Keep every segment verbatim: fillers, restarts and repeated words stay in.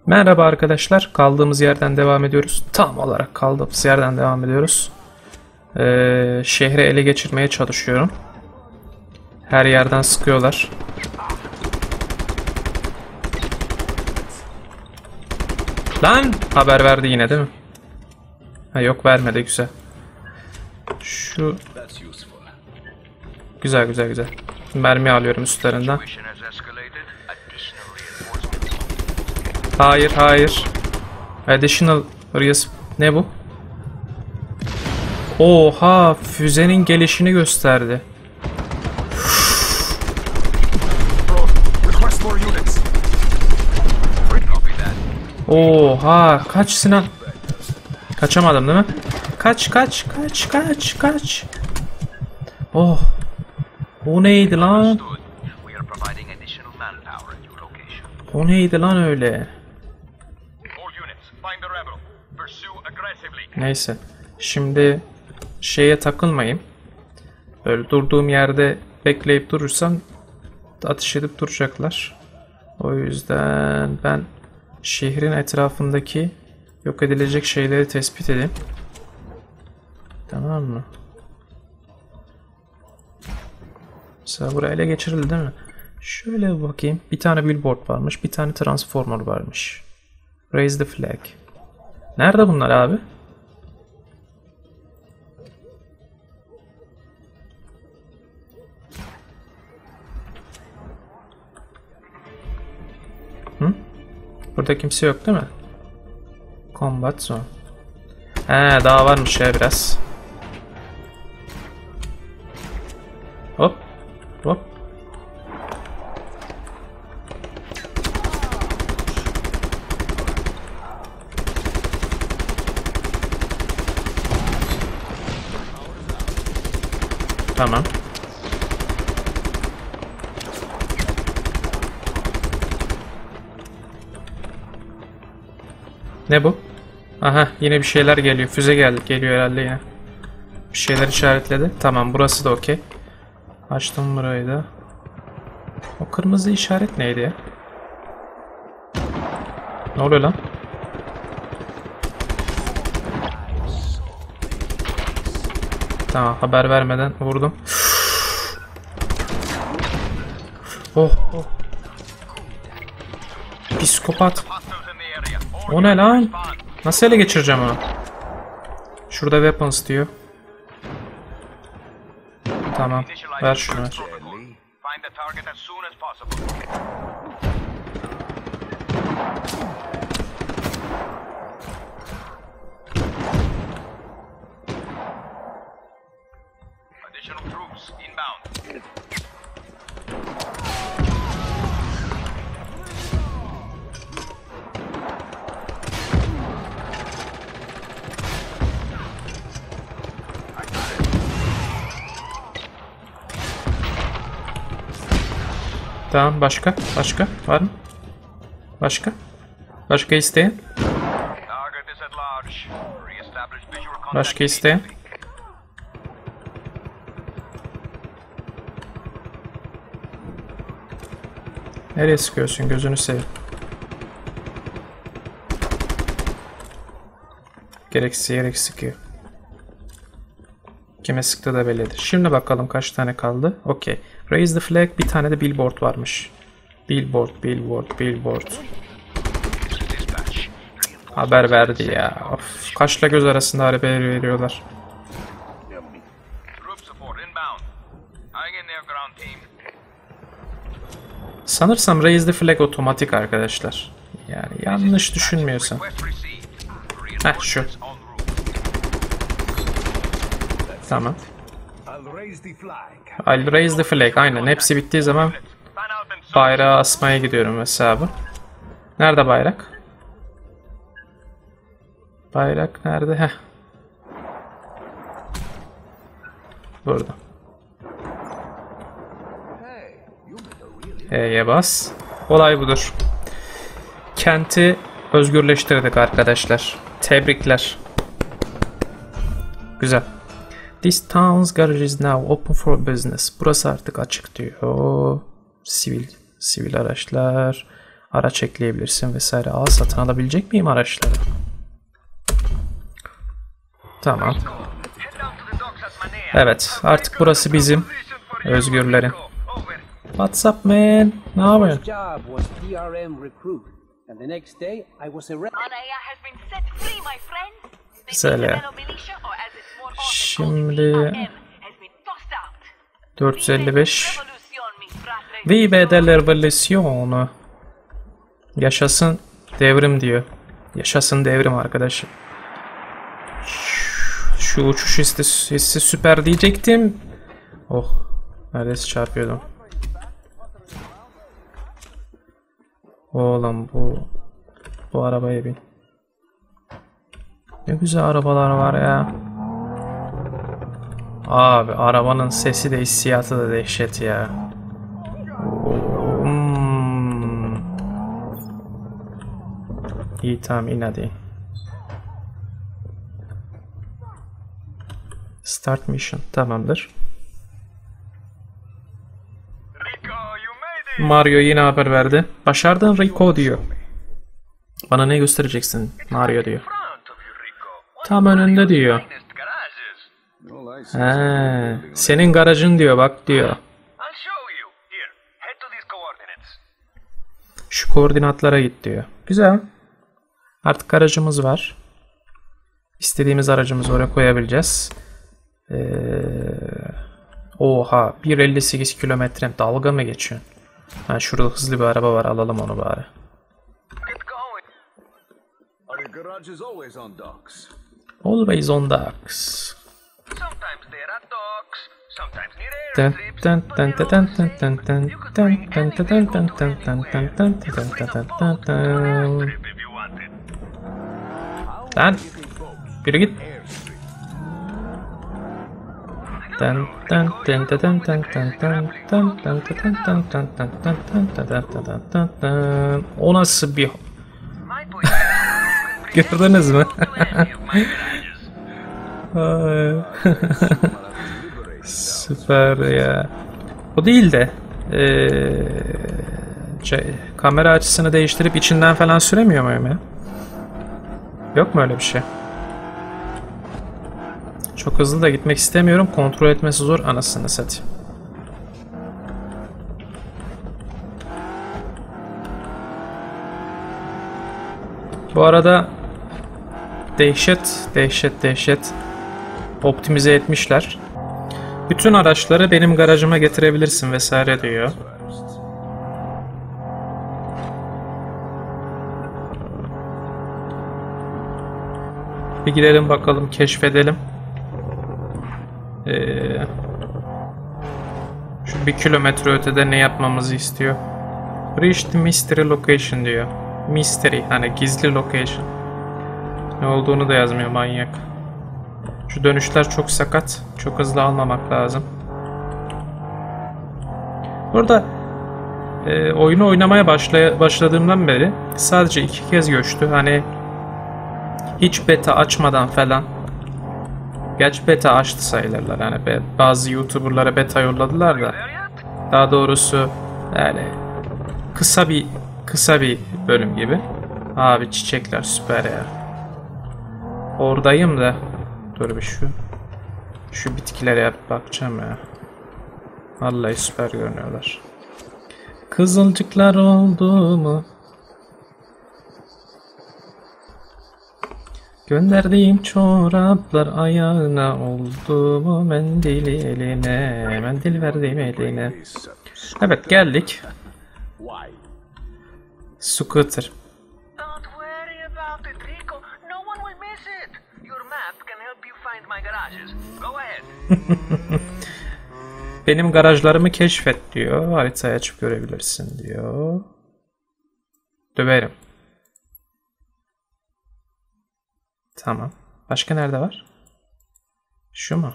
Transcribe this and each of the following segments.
Merhaba arkadaşlar. Kaldığımız yerden devam ediyoruz. Tam olarak kaldığımız yerden devam ediyoruz. Ee, şehri ele geçirmeye çalışıyorum. Her yerden sıkıyorlar. Lan! Haber verdi yine değil mi? Ha, yok vermedi, güzel. Şu... Güzel güzel güzel. Mermi alıyorum üstlerinden. Hayır hayır. Additional risk. Ne bu? Oha, füzenin gelişini gösterdi. Oha, kaç Sinan? Kaçamadım değil mi? Kaç kaç kaç kaç kaç. Oh. O neydi lan? O neydi lan öyle? Neyse. Şimdi şeye takılmayayım. Böyle durduğum yerde bekleyip durursam ateş edip duracaklar. O yüzden ben şehrin etrafındaki yok edilecek şeyleri tespit edeyim. Tamam mı? Mesela buraya ele geçirildi değil mi? Şöyle bir bakayım. Bir tane billboard varmış. Bir tane transformer varmış. Raise the flag. Nerede bunlar abi? Hı? Burada kimse yok değil mi? Combat zone. He, daha varmış ya biraz. Hop. Hop. Tamam. Ne bu? Aha, yine bir şeyler geliyor. Füze geldi, geliyor herhalde yine. Bir şeyler işaretledi. Tamam, burası da okey. Açtım burayı da. O kırmızı işaret neydi ya? Ne oluyor lan? Tamam, haber vermeden vurdum. Oh, oh. Psikopat. O ne lan? Nasıl ele geçireceğim onu? Şurada weapons diyor. Tamam, ver şunu ver. Tamam, başka? Başka? Var mı? Başka? Başka isteyen? Başka isteyen? Nereye sıkıyorsun? Gözünü seveyim. Gereksiz yere sıkıyor. Kime sıktı da bellidir. Şimdi bakalım kaç tane kaldı. Okey. Raise the flag. Bir tane de billboard varmış. Billboard, billboard, billboard. Haber verdi ya. Of, kaşla göz arasında haber veriyorlar. Sanırsam raise the flag otomatik arkadaşlar. Yani yanlış düşünmüyorsam. Heh, şu. Tamam. I'll raise the flag. Aynen. Hepsi bittiği zaman bayrağı asmaya gidiyorum hesabı. Nerede bayrak? Bayrak nerede? Heh. Burada. E'ye bas. Olay budur. Kenti özgürleştirdik arkadaşlar. Tebrikler. Güzel. This town's garage is now open for business. Burası artık açık diyor. Sivil, sivil araçlar. Araç ekleyebilirsin vesaire. Aa, satın alabilecek miyim araçları? Tamam. Evet, artık burası bizim. Özgürlerin. What's up man? Ne yapıyorsun? Güzel ya. Şimdi dört yüz elli beş Vive de l'evoluzione. Yaşasın devrim diyor. Yaşasın devrim arkadaşım. Şu uçuş hissi, hissi süper diyecektim. Oh, neredeyse çarpıyordum. Oğlum bu bu arabaya bin. Ne güzel arabalar var ya. Abi arabanın sesi de hissiyatı da dehşet ya. Hmm. İyi tamam in hadi. Start mission tamamdır. Mario yine haber verdi. Başardın Rico diyor. Bana ne göstereceksin Mario diyor. Tam önünde diyor. He, senin garajın diyor bak diyor. Şu koordinatlara git diyor. Güzel. Artık aracımız var. İstediğimiz aracımızı oraya koyabileceğiz. Ee, oha bir elli sekiz kilometre dalga mı geçiyorsun? Ha, şurada hızlı bir araba var, alalım onu bari. Always on docks. Lan yürü git. O nasıl bir gördünüz mü? Süper ya. O değil de ee, kamera açısını değiştirip içinden falan süremiyor muyum ya? Yok mu öyle bir şey? Çok hızlı da gitmek istemiyorum. Kontrol etmesi zor. Anasını satayım. Bu arada dehşet, dehşet, dehşet optimize etmişler. Bütün araçları benim garajıma getirebilirsin vesaire diyor. Bir gidelim bakalım, keşfedelim. Ee, şu bir kilometre ötede ne yapmamızı istiyor? Reach the mystery location diyor. Mystery, hani gizli location. Ne olduğunu da yazmıyor manyak. Şu dönüşler çok sakat. Çok hızlı almamak lazım. Burada e, oyunu oynamaya başlay başladığımdan beri sadece iki kez göçtü. Hani hiç beta açmadan falan. Gerçi beta açtı sayılırlar. Yani be, bazı YouTuber'lara beta yolladılar da. Daha doğrusu yani kısa bir kısa bir bölüm gibi. Abi çiçekler süper ya. Oradayım da. Dur bir şu. Şu bitkilere yap bakacağım ya. Vallahi süper görünüyorlar. Kızılcıklar oldu mu? Gönderdiğim çoraplar ayağına oldu mu? Mendili eline, mendil verdim eline. Evet geldik. Scooter. Benim garajlarımı keşfet diyor. Haritayı açıp görebilirsin diyor. Döverim. Tamam. Başka nerede var? Şu mu?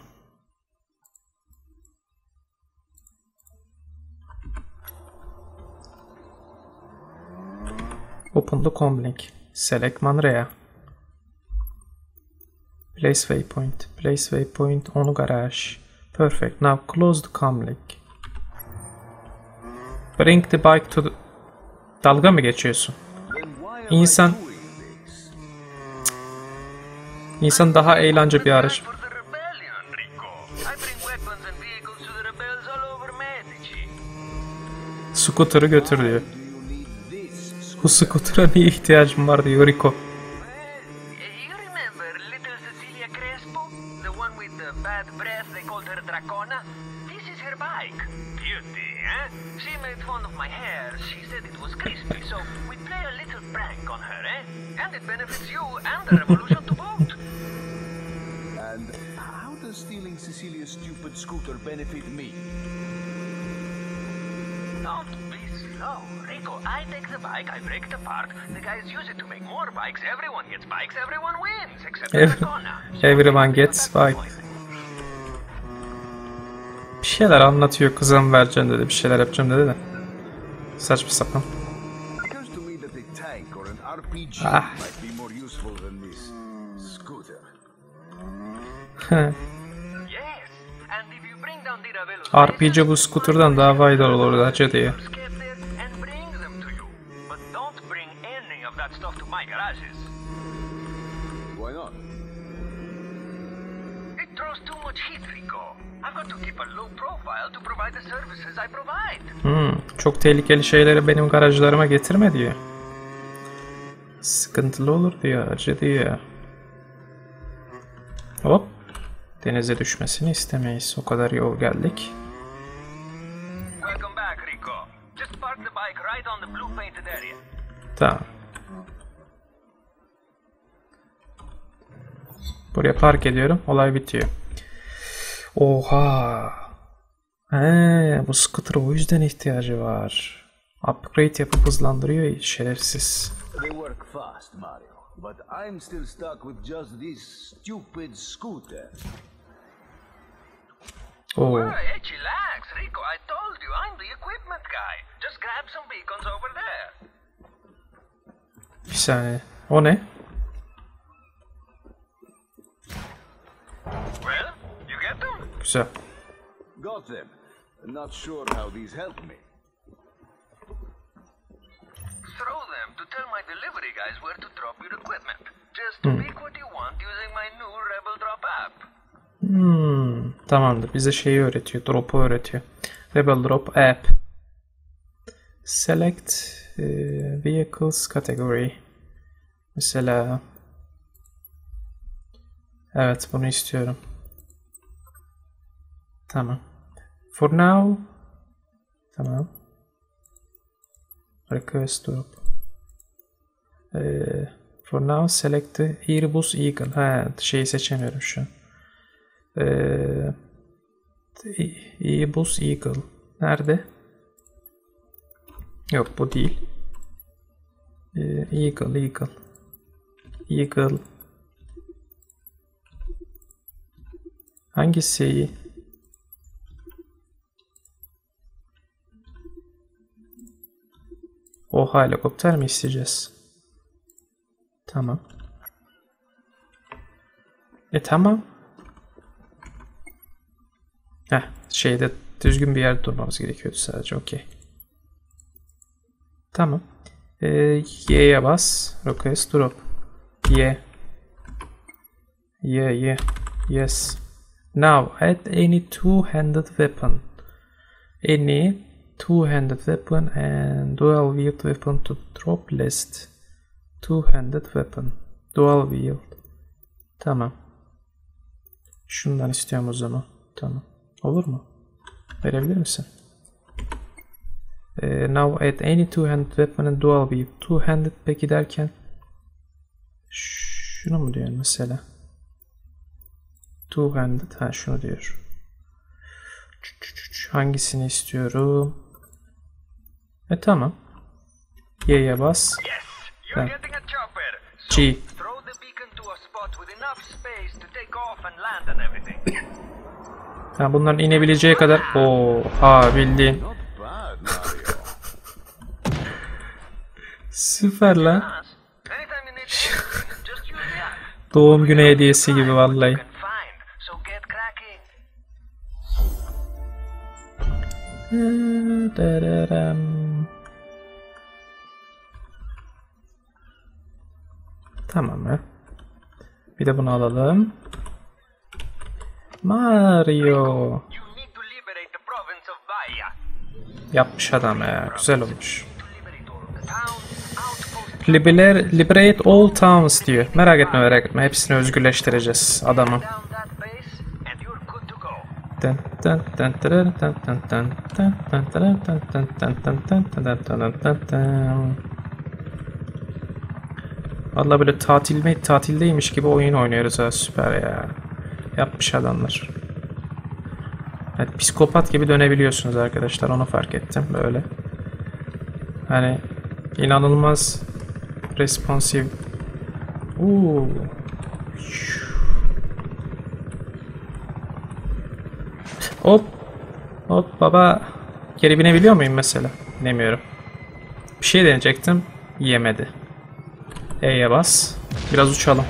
Open the comlink. Select Manrea. Place waypoint. Place waypoint on garage. Perfect. Now close the comlink. Bring the bike to the Dalga mı geçiyorsun? İnsan... İnsan daha eğlence bir araç. Scooter'ı götür diyor. Bu scooter'a niye ihtiyacım var diyor Rico. And how does stealing Cecilia's stupid scooter benefit me? Don't be slow, Rico. I take the bike, I break it apart. The guys use it to make more bikes. Everyone gets bikes, everyone wins, except Dracona. Everyone gets bike. Bir şeyler anlatıyor, kızım vereceğim dedi, bir şeyler yapacağım dedi de. Saçma sapan. Ah. R P G bu scooter'dan daha faydalı olur acı diye. Hmm, çok tehlikeli şeyleri benim garajlarıma getirme diyor. Sıkıntılı olur diyor, acı diyor. Hop. Denize düşmesini istemeyiz. O kadar yol geldik. Tamam. Buraya park ediyorum. Olay bitiyor. Oha. He, bu scooter'a o yüzden ihtiyacı var. Upgrade yapıp hızlandırıyor şerefsiz. But I'm still stuck with just this stupid scooter. Oh. Hey, chillax, Rico. I told you I'm the equipment guy. Just grab some beacons over there. Bir saniye. O ne? Well, you get them? Güzel. Got them. Not sure how these help me. Throw them to tell my delivery guys where to drop your equipment. Just hmm. pick what you want using my new Rebel Drop app. Hmm, tamamdır. Bize şeyi öğretiyor. Drop'u öğretiyor. Rebel Drop app. Select uh, vehicles category. Mesela evet, bunu istiyorum. Tamam. For now tamam. Request drop. Ee, for now select the Airbus Eagle. Ha, şeyi seçemiyorum şu an. Ee, Airbus Eagle. Nerede? Yok, bu değil. Ee, Eagle, Eagle. Eagle. Hangisi iyi? Oha, helikopter mi isteyeceğiz? Tamam. E tamam. Heh, şeyde düzgün bir yerde durmamız gerekiyordu sadece. Okey. Tamam. Ee, Y'ye bas. Request drop. Y. Y, Y. Yes. Now add any two-handed weapon. Any two-handed weapon and dual-wield weapon to drop list. Two-handed weapon. Dual-wield. Tamam. Şundan istiyorum o zaman. Tamam. Olur mu? Verebilir misin? Ee, now add any two-handed weapon and dual-wield. Two-handed peki derken şunu mu diyor mesela? Two-handed. Ha, şunu diyor. Hangisini istiyorum? E tamam. Y'ye bas. Tamam. G. Ha, bunların inebileceği kadar. Oha, bildiğin. Süper lan. Doğum günü hediyesi gibi vallahi. Tamam mı? Bir de bunu alalım. Mario. You need to liberate the province of Bahia. Yapmış adam ya. Güzel olmuş. To liberate all of the towns, outposts, Liberate, liberate all towns diyor. Merak etme merak etme. Hepsini özgürleştireceğiz adamı. down that base, and you're good to go. Dın dın dın dın dın dın dın dın dın dın dın dın dın dın dın dın dın dın dın. Vallahi böyle tatil mi tatildeymiş gibi oyun oynuyoruz ha, süper ya. Yapmış adamlar. Evet, psikopat gibi dönebiliyorsunuz arkadaşlar, onu fark ettim böyle. Hani inanılmaz responsif. Uuu. Hop. Hop baba. Geri binebiliyor muyum mesela? Binemiyorum. Bir şey deneyecektim. Yemedi. E'ye bas. Biraz uçalım.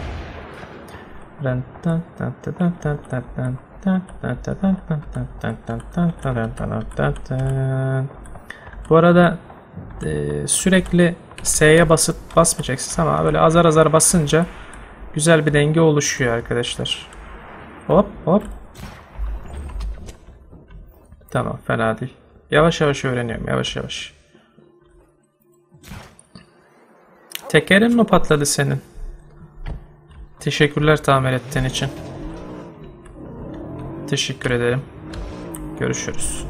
Bu arada e, sürekli S'ye basıp basmayacaksınız ama böyle azar azar basınca güzel bir denge oluşuyor arkadaşlar. Hop hop. Tamam, fena değil. Yavaş yavaş öğreniyorum, yavaş yavaş. Tekerin mi patladı senin? Teşekkürler tamir ettiğin için. Teşekkür ederim. Görüşürüz.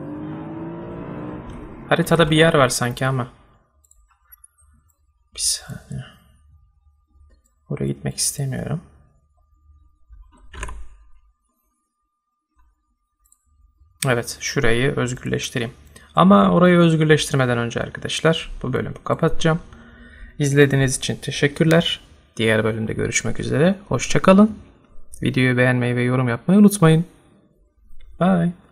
Haritada bir yer var sanki ama. Bir saniye. Oraya gitmek istemiyorum. Evet, şurayı özgürleştireyim. Ama orayı özgürleştirmeden önce arkadaşlar bu bölümü kapatacağım. İzlediğiniz için teşekkürler. Diğer bölümde görüşmek üzere. Hoşça kalın. Videoyu beğenmeyi ve yorum yapmayı unutmayın. Bye.